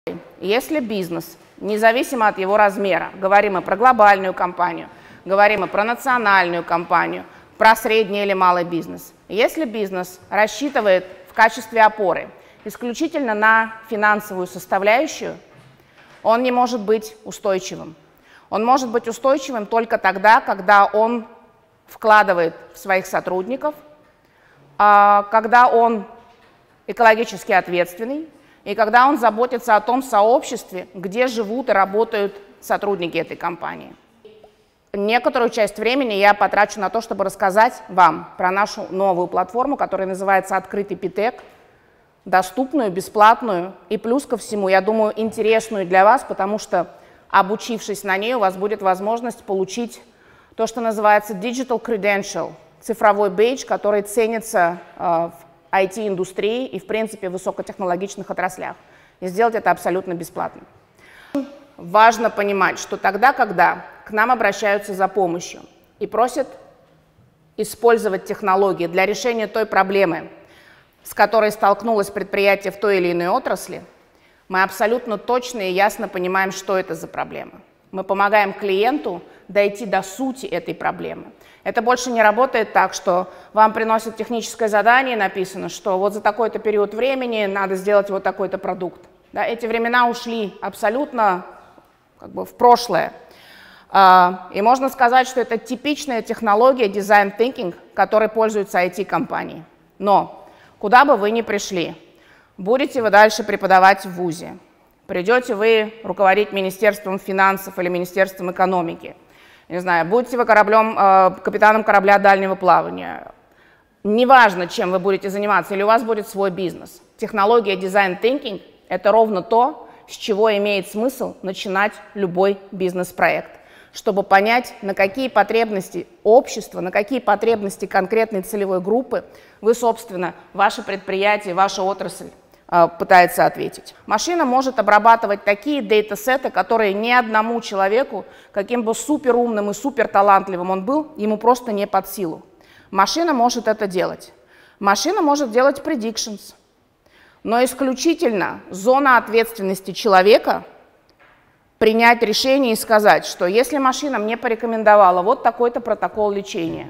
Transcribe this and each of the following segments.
Если бизнес, независимо от его размера, говорим мы про глобальную компанию, говорим мы про национальную компанию, про средний или малый бизнес, если бизнес рассчитывает в качестве опоры исключительно на финансовую составляющую, он не может быть устойчивым. Он может быть устойчивым только тогда, когда он вкладывает в своих сотрудников, когда он экологически ответственный и когда он заботится о том сообществе, где живут и работают сотрудники этой компании. Некоторую часть времени я потрачу на то, чтобы рассказать вам про нашу новую платформу, которая называется «Открытый ПИТЭК», доступную, бесплатную и плюс ко всему, я думаю, интересную для вас, потому что, обучившись на ней, у вас будет возможность получить то, что называется Digital Credential, цифровой бейдж, который ценится в IT-индустрии и, в принципе, в высокотехнологичных отраслях. И сделать это абсолютно бесплатно. Важно понимать, что тогда, когда к нам обращаются за помощью и просят использовать технологии для решения той проблемы, с которой столкнулось предприятие в той или иной отрасли, мы абсолютно точно и ясно понимаем, что это за проблема. Мы помогаем клиенту дойти до сути этой проблемы. Это больше не работает так, что вам приносят техническое задание, написано, что вот за такой-то период времени надо сделать вот такой-то продукт. Да, эти времена ушли абсолютно в прошлое. И можно сказать, что это типичная технология design thinking, которой пользуются IT-компании. Но куда бы вы ни пришли, будете вы дальше преподавать в вузе, придете вы руководить Министерством финансов или Министерством экономики, не знаю, будете вы капитаном корабля дальнего плавания, неважно, чем вы будете заниматься, или у вас будет свой бизнес. Технология design thinking – это ровно то, с чего имеет смысл начинать любой бизнес-проект, чтобы понять, на какие потребности общества, на какие потребности конкретной целевой группы вы, собственно, ваше предприятие, ваша отрасль пытается ответить. Машина может обрабатывать такие дейтасеты, которые ни одному человеку, каким бы суперумным и суперталантливым он был, ему просто не под силу. Машина может это делать. Машина может делать predictions, но исключительно зона ответственности человека принять решение и сказать, что если машина мне порекомендовала вот такой-то протокол лечения,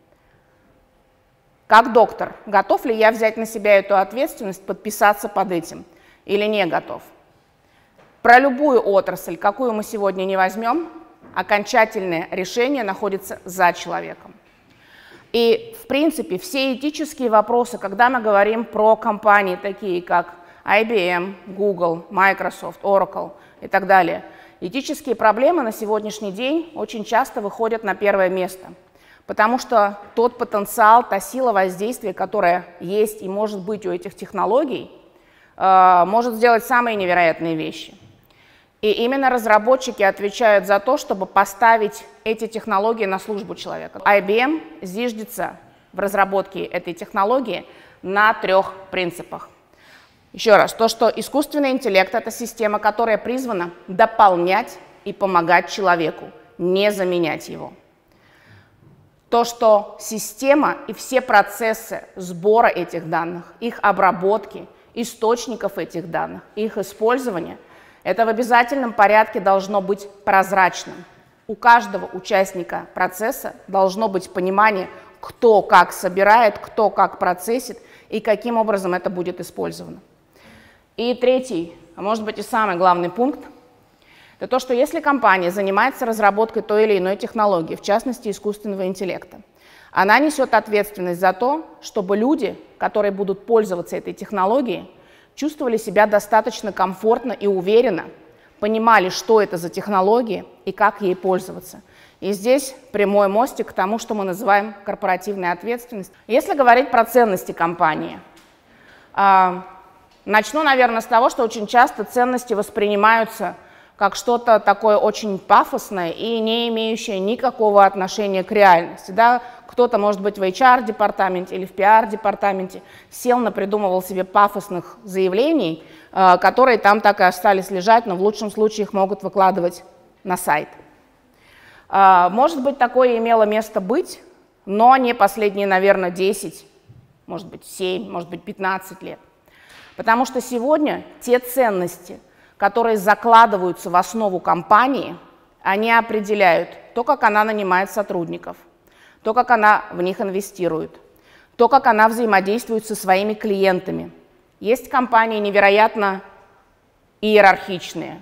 как доктор, готов ли я взять на себя эту ответственность, подписаться под этим или не готов? Про любую отрасль, какую мы сегодня не возьмем, окончательное решение находится за человеком. И, в принципе, все этические вопросы, когда мы говорим про компании, такие как IBM, Google, Microsoft, Oracle и так далее, этические проблемы на сегодняшний день очень часто выходят на первое место. Потому что тот потенциал, та сила воздействия, которая есть и может быть у этих технологий, может сделать самые невероятные вещи. И именно разработчики отвечают за то, чтобы поставить эти технологии на службу человека. IBM зиждется в разработке этой технологии на 3 принципах. Еще раз, то, что искусственный интеллект – это система, которая призвана дополнять и помогать человеку, не заменять его. То, что система и все процессы сбора этих данных, их обработки, источников этих данных, их использования, это в обязательном порядке должно быть прозрачным. У каждого участника процесса должно быть понимание, кто как собирает, кто как процессит и каким образом это будет использовано. И 3, а может быть и самый главный пункт, это то, что если компания занимается разработкой той или иной технологии, в частности искусственного интеллекта, она несет ответственность за то, чтобы люди, которые будут пользоваться этой технологией, чувствовали себя достаточно комфортно и уверенно, понимали, что это за технология и как ей пользоваться. И здесь прямой мостик к тому, что мы называем корпоративной ответственностью. Если говорить про ценности компании, начну, наверное, с того, что очень часто ценности воспринимаются как что-то такое очень пафосное и не имеющее никакого отношения к реальности. Да? Кто-то, может быть, в HR-департаменте или в PR-департаменте сел, напридумывал себе пафосных заявлений, которые там так и остались лежать, но в лучшем случае их могут выкладывать на сайт. Может быть, такое имело место быть, но не последние, наверное, 10, может быть, 7, может быть, 15 лет. Потому что сегодня те ценности, которые закладываются в основу компании, они определяют то, как она нанимает сотрудников, то, как она в них инвестирует, то, как она взаимодействует со своими клиентами. Есть компании невероятно иерархичные,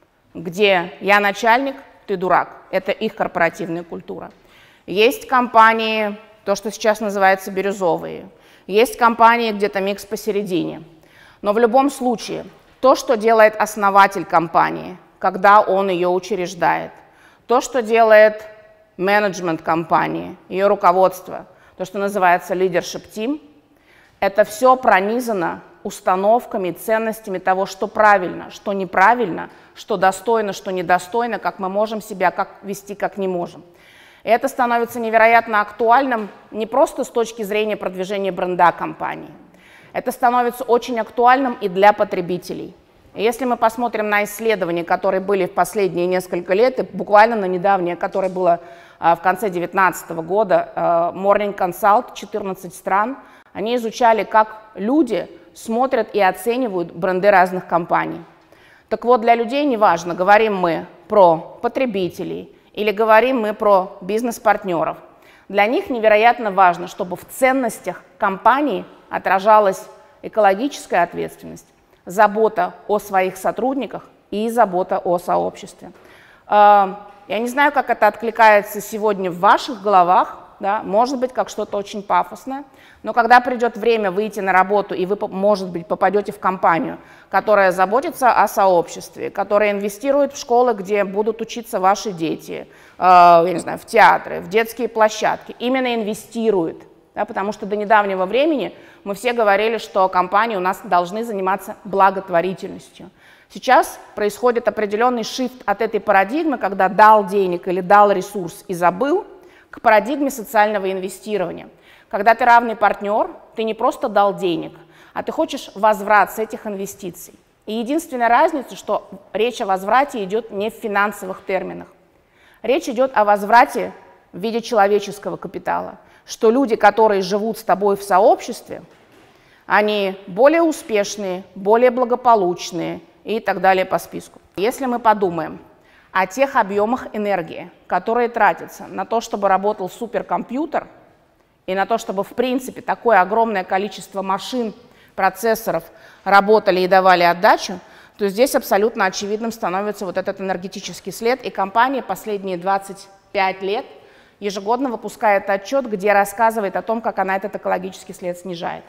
где я начальник, ты дурак. Это их корпоративная культура. Есть компании, то, что сейчас называется бирюзовые. Есть компании, где-то микс посередине. Но в любом случае, то, что делает основатель компании, когда он ее учреждает, то, что делает менеджмент компании, ее руководство, то, что называется leadership team, это все пронизано установками, ценностями того, что правильно, что неправильно, что достойно, что недостойно, как мы можем себя вести, как не можем. И это становится невероятно актуальным не просто с точки зрения продвижения бренда компании. Это становится очень актуальным и для потребителей. И если мы посмотрим на исследования, которые были в последние несколько лет, и буквально на недавнее, которое было в конце 2019 года, Morning Consult, 14 стран, они изучали, как люди смотрят и оценивают бренды разных компаний. Так вот, для людей неважно, говорим мы про потребителей или говорим мы про бизнес-партнеров. Для них невероятно важно, чтобы в ценностях компании отражалась экологическая ответственность, забота о своих сотрудниках и забота о сообществе. Я не знаю, как это откликается сегодня в ваших головах, да, может быть, как что-то очень пафосное, но когда придет время выйти на работу, и вы, может быть, попадете в компанию, которая заботится о сообществе, которая инвестирует в школы, где будут учиться ваши дети, я не знаю, в театры, в детские площадки, именно инвестирует, да, потому что до недавнего времени мы все говорили, что компании у нас должны заниматься благотворительностью. Сейчас происходит определенный шифт от этой парадигмы, когда дал денег или дал ресурс и забыл, к парадигме социального инвестирования. Когда ты равный партнер, ты не просто дал денег, а ты хочешь возврат с этих инвестиций. И единственная разница, что речь о возврате идет не в финансовых терминах. Речь идет о возврате в виде человеческого капитала, что люди, которые живут с тобой в сообществе, они более успешные, более благополучные и так далее по списку. Если мы подумаем о тех объемах энергии, которые тратятся на то, чтобы работал суперкомпьютер, и на то, чтобы, в принципе, такое огромное количество машин, процессоров работали и давали отдачу, то здесь абсолютно очевидным становится вот этот энергетический след. И компания последние 25 лет ежегодно выпускает отчет, где рассказывает о том, как она этот экологический след снижает.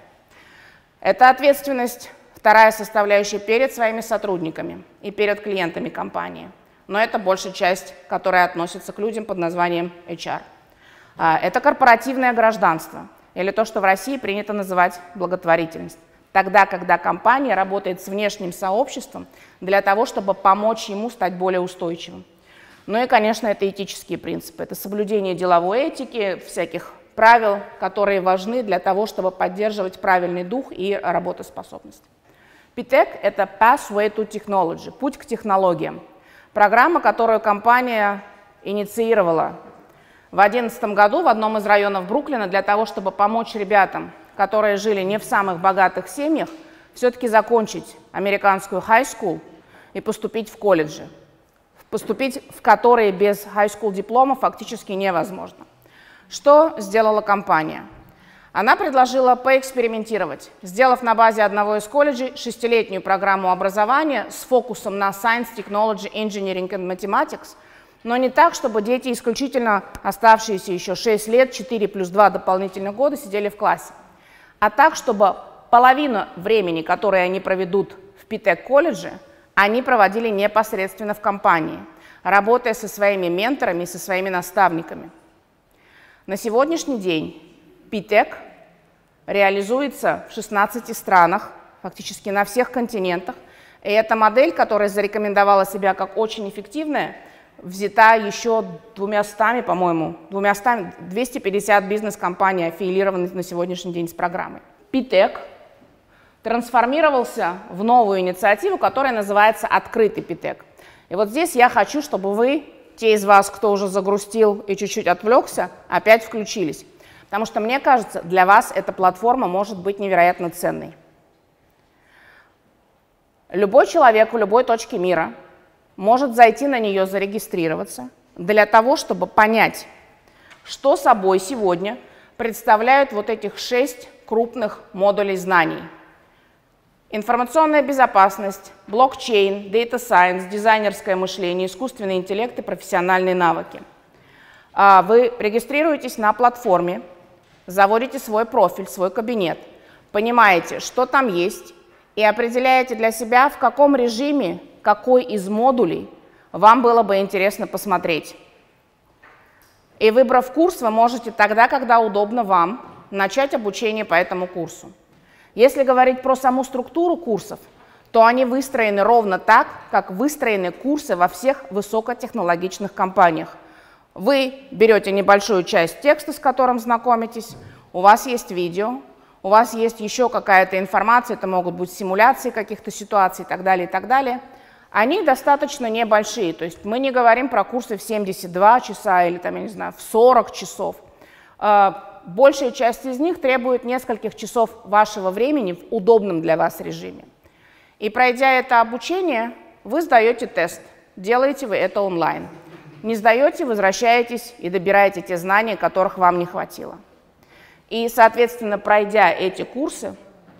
Это ответственность, вторая составляющая, перед своими сотрудниками и перед клиентами компании. Но это большая часть, которая относится к людям под названием HR. Это корпоративное гражданство, или то, что в России принято называть благотворительность. Тогда, когда компания работает с внешним сообществом для того, чтобы помочь ему стать более устойчивым. Ну и, конечно, это этические принципы. Это соблюдение деловой этики, всяких правил, которые важны для того, чтобы поддерживать правильный дух и работоспособность. PTech – это Pathway to Technology, путь к технологиям. Программа, которую компания инициировала в 2011 году в одном из районов Бруклина для того, чтобы помочь ребятам, которые жили не в самых богатых семьях, все-таки закончить американскую high school и поступить в колледжи, поступить в которые без high school диплома фактически невозможно. Что сделала компания? Она предложила поэкспериментировать, сделав на базе одного из колледжей 6-летнюю программу образования с фокусом на Science, Technology, Engineering and Mathematics, но не так, чтобы дети исключительно оставшиеся еще 6 лет, 4 плюс 2 дополнительных года сидели в классе, а так, чтобы половину времени, которое они проведут в PTech-колледже, они проводили непосредственно в компании, работая со своими менторами и со своими наставниками. На сегодняшний день PTech реализуется в 16 странах, фактически на всех континентах. И эта модель, которая зарекомендовала себя как очень эффективная, взята еще 200, по-моему, 250 бизнес-компаний, аффилированных на сегодняшний день с программой. PTech трансформировался в новую инициативу, которая называется «Открытый PTech». И вот здесь я хочу, чтобы вы, те из вас, кто уже загрустил и чуть-чуть отвлекся, опять включились. Потому что, мне кажется, для вас эта платформа может быть невероятно ценной. Любой человек в любой точке мира может зайти на нее, зарегистрироваться для того, чтобы понять, что собой сегодня представляют вот этих 6 крупных модулей знаний. Информационная безопасность, блокчейн, data science, дизайнерское мышление, искусственный интеллект и профессиональные навыки. Вы регистрируетесь на платформе, заводите свой профиль, свой кабинет, понимаете, что там есть, и определяете для себя, в каком режиме, какой из модулей вам было бы интересно посмотреть. И выбрав курс, вы можете тогда, когда удобно вам, начать обучение по этому курсу. Если говорить про саму структуру курсов, то они выстроены ровно так, как выстроены курсы во всех высокотехнологичных компаниях. Вы берете небольшую часть текста, с которым знакомитесь, у вас есть видео, у вас есть еще какая-то информация, это могут быть симуляции каких-то ситуаций и так далее, и так далее. Они достаточно небольшие, то есть мы не говорим про курсы в 72 часа или, там, я не знаю, в 40 часов. Большая часть из них требует нескольких часов вашего времени в удобном для вас режиме. И пройдя это обучение, вы сдаете тест, делаете вы это онлайн. Не сдаете, возвращаетесь и добираете те знания, которых вам не хватило. И, соответственно, пройдя эти курсы,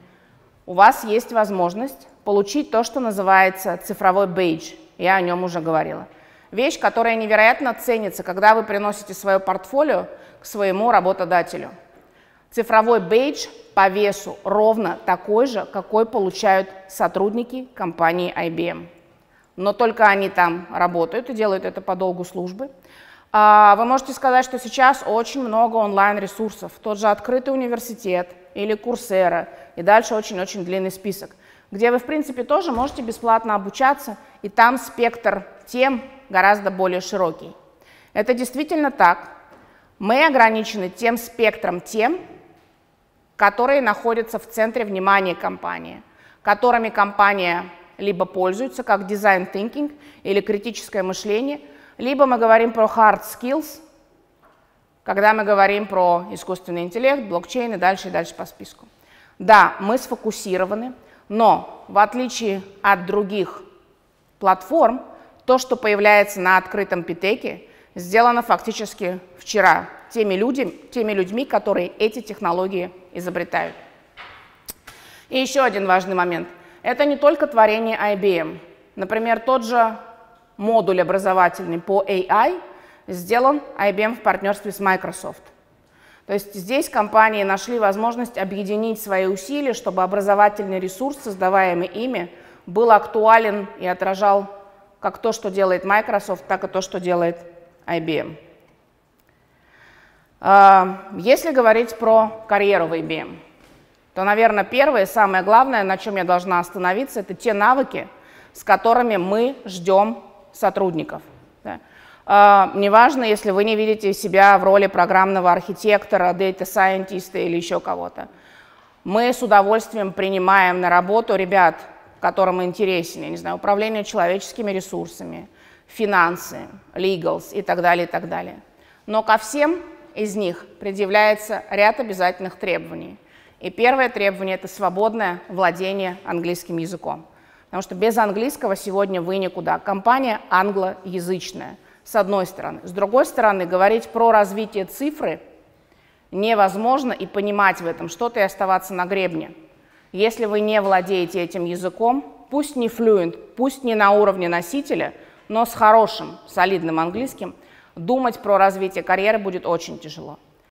у вас есть возможность получить то, что называется цифровой бейдж. Я о нем уже говорила. Вещь, которая невероятно ценится, когда вы приносите свое портфолио к своему работодателю. Цифровой бейдж по весу ровно такой же, какой получают сотрудники компании IBM. Но только они там работают и делают это по долгу службы. Вы можете сказать, что сейчас очень много онлайн-ресурсов, тот же открытый университет или Coursera, и дальше очень-очень длинный список, где вы, в принципе, тоже можете бесплатно обучаться, и там спектр тем гораздо более широкий. Это действительно так. Мы ограничены тем спектром тем, которые находятся в центре внимания компании, которыми компания либо пользуется, как design thinking или критическое мышление, либо мы говорим про hard skills, когда мы говорим про искусственный интеллект, блокчейн и дальше по списку. Да, мы сфокусированы, но в отличие от других платформ, то, что появляется на открытом Питеке, сделано фактически вчера теми людьми, которые эти технологии изобретают. И еще один важный момент. Это не только творение IBM. Например, тот же модуль образовательный по AI сделан IBM в партнерстве с Microsoft. То есть здесь компании нашли возможность объединить свои усилия, чтобы образовательный ресурс, создаваемый ими, был актуален и отражал как то, что делает Microsoft, так и то, что делает IBM. Если говорить про карьеру в IBM, то, наверное, первое, самое главное, на чем я должна остановиться, это те навыки, с которыми мы ждем сотрудников. Да. Неважно, если вы не видите себя в роли программного архитектора, дата-сайентиста или еще кого-то. Мы с удовольствием принимаем на работу ребят, которым интереснее, не знаю, управление человеческими ресурсами, финансы, legals и так далее, и так далее. Но ко всем из них предъявляется ряд обязательных требований. И первое требование – это свободное владение английским языком. Потому что без английского сегодня вы никуда. Компания англоязычная, с одной стороны. С другой стороны, говорить про развитие цифры невозможно и понимать в этом что-то и оставаться на гребне. Если вы не владеете этим языком, пусть не fluent, пусть не на уровне носителя, но с хорошим, солидным английским, думать про развитие карьеры будет очень тяжело.